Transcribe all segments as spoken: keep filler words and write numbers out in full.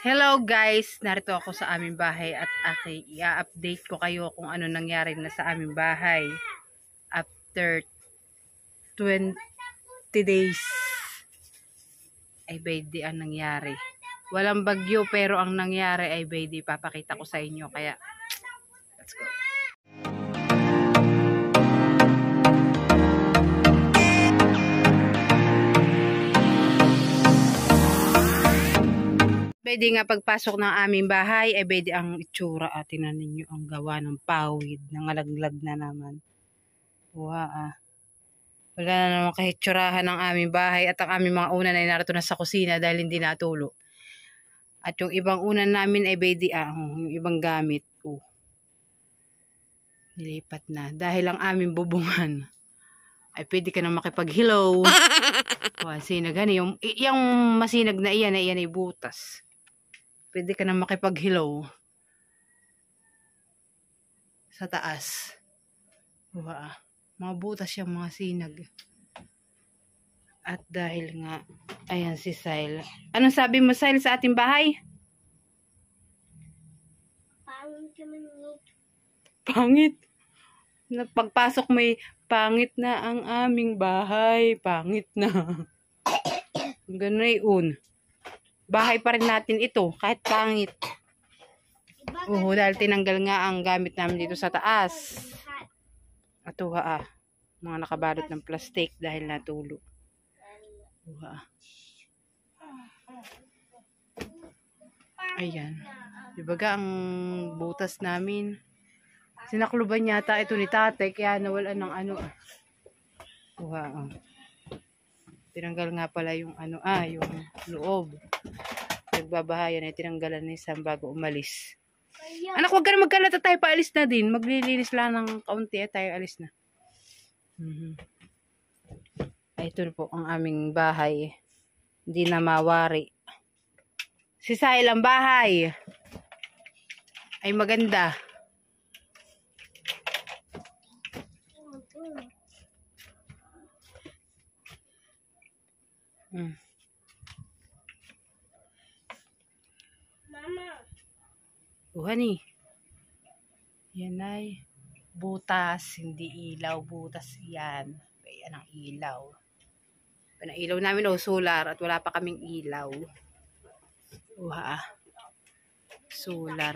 Hello guys, narito ako sa aming bahay at okay, i-update ko kayo kung ano nangyari na sa aming bahay after twenty days. Ay baby, ang nangyari. Walang bagyo pero ang nangyari ay baby, papakita ko sa inyo, kaya let's go. Pwede nga pagpasok ng aming bahay, ay pwede ang itsura. At tinan ninyo ang gawa ng pawid, nangalaglag na naman. Wow, ah. Wala na naman kahitsurahan ng aming bahay. At ang aming mga unan ay narito na sa kusina dahil hindi natulo. At yung ibang unan namin ay pwede, ah, yung ibang gamit. Oh. Nilipat na. Dahil ang aming bubungan ay pwede ka na makipag-hello. Wow, sinag. Yung, yung masinag na iyan ay iyan ay butas. Pwede ka na makipag-hello sa taas. Wow. Mga butas yung mga sinag. At dahil nga, ayan si Sile. Anong sabi mo, Sile, sa ating bahay? Pangit naman yun. Pangit. Pagpasok may pangit na ang aming bahay. Pangit na. Ganoon. Bahay pa rin natin ito, kahit pangit. Oo, dahil tinanggal nga ang gamit namin dito sa taas. Ito ha, ah. Mga nakabalot ng plastic dahil natulo. Uha. Ayan. Dibaga ang butas namin. Sinakluban yata ito ni tatay, kaya nawalan ng ano. Uha, ah. Tinanggal nga pala yung ano, ah, yung loob. Nagbabahayan ay tinanggalan ni Sam bago umalis. Anak, wag ka na magkalata, tayo paalis na din. Maglilinis lang ng kaunti at tayo alis na. Mm-hmm. Ay, ito po ang aming bahay. Hindi na mawari. Si Sile ang bahay ay maganda. Hmm. Mama. Oh, honey. Yan ay butas, hindi ilaw. Butas yan. Ayan ang ilaw. Ang ilaw namin o oh, solar at wala pa kaming ilaw. Oh, ha. Solar.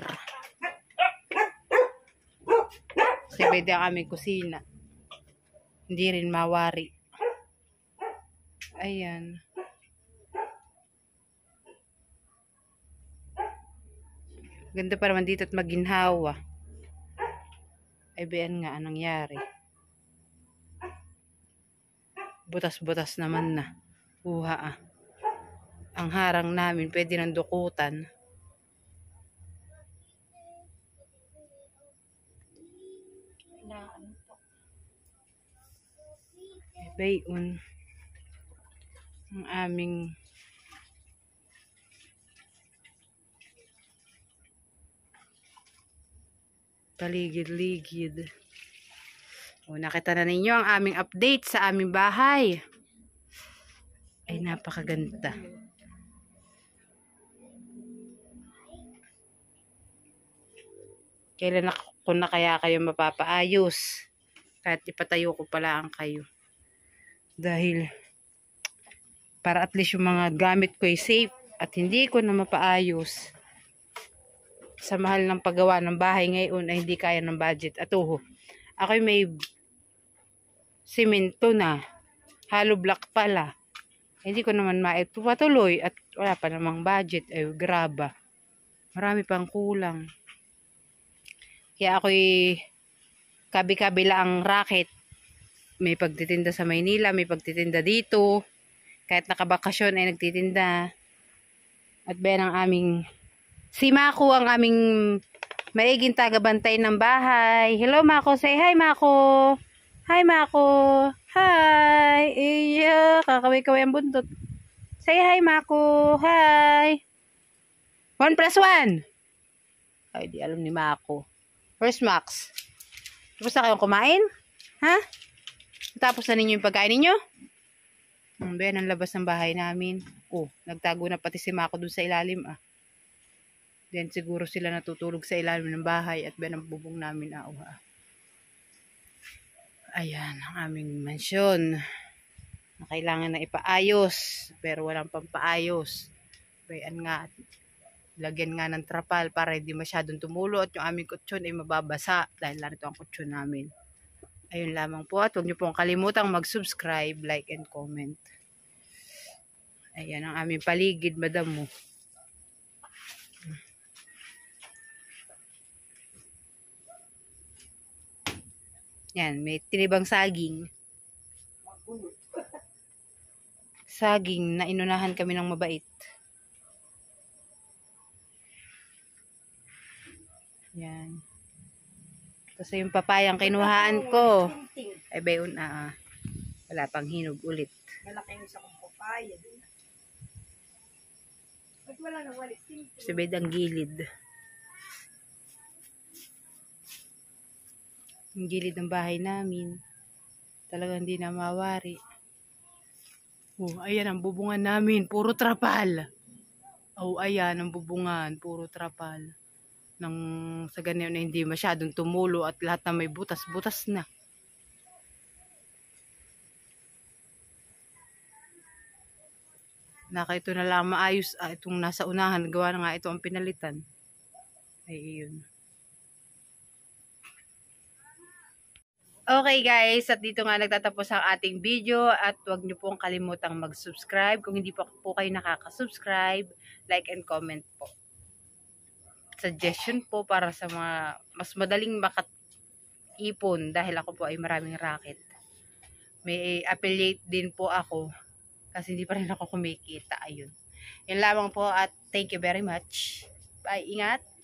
Kasi pwede ang aming kusina. Hindi rin mawari. Ayan. Ganda pa naman dito at maginhawa. Ay, bayan nga anong nangyari. Butas-butas naman na. Uha ah. Ang harang namin, pwede nang dukutan. Ay, bayon. Ang aming paligid-ligid. O, nakita na ninyo ang aming update sa aming bahay. Ay, napakaganda. Kailan ako na kaya kayo mapapaayos? Kahit ipatayo ko pala ang kayo. Dahil para at least yung mga gamit ko ay safe at hindi ko na mapaayos. Sa mahal ng paggawa ng bahay ngayon ay hindi kaya ng budget. At uho, ako'y may simento na. Hollow block pala. Hindi ko naman maipatuloy at wala pa namang budget. Ay, graba. Marami pang kulang. Kaya ako'y kabi-kabila ang racket. May pagtitinda sa Maynila, may pagtitinda dito. Kahit nakabakasyon ay nagtitinda. At bayan ang aming si Mako, ang aming maiging tagabantay ng bahay. Hello Mako, say hi Mako. Hi Mako. Hi. Iya, kakaway-kaway ang buntot. Say hi Mako. Hi. One plus one. Ay, di alam ni Mako. Where's Max? Tapos na kayong kumain? Ha? Tapos na ninyo yung pagkain ninyo? Hmm, bayan ang labas ng bahay namin. Oh, nagtago na pati si Mako dun sa ilalim ah. Then siguro sila natutulog sa ilalim ng bahay at ben ang bubong namin auha. Ayan ang aming mansyon na kailangan na ipaayos pero walang pampaayos. Bayan nga, lagyan nga ng trapal para hindi masyadong tumulo at yung aming kutsyon ay mababasa dahil narito ang kutsyon namin. Ayun lamang po at huwag niyo pong kalimutang mag-subscribe, like, and comment. Ayan ang aming paligid, madam mo. Yan, may tinibang saging. Saging na inunahan kami ng mabait. Yan. Tapos yung papayang kinuhaan ko. Ay bayon ah. Wala pang hinog ulit. Malaki yung isa kong papaya. Ba't wala nang walit? Sabay ang gilid. Yung gilid ng bahay namin. Talagang hindi na mawari. Oh, ayan ang bubungan namin. Puro trapal. Oh, ayan ang bubungan. Puro trapal. Nang sa ganyan na hindi masyadong tumulo at lahat na may butas-butas na. Naka ito na lang maayos. Ah, itong nasa unahan. Gawa na nga ito ang pinalitan. Ay, yun. Okay guys, at dito nga nagtatapos ang ating video at huwag niyo pong kalimutang mag-subscribe. Kung hindi pa po kayo nakaka-subscribe, like and comment po. Suggestion po para sa mga mas madaling makatipon dahil ako po ay maraming racket. May affiliate din po ako kasi hindi pa rin ako kumikita. Ayun. Yun lamang po at thank you very much. Bye, ingat!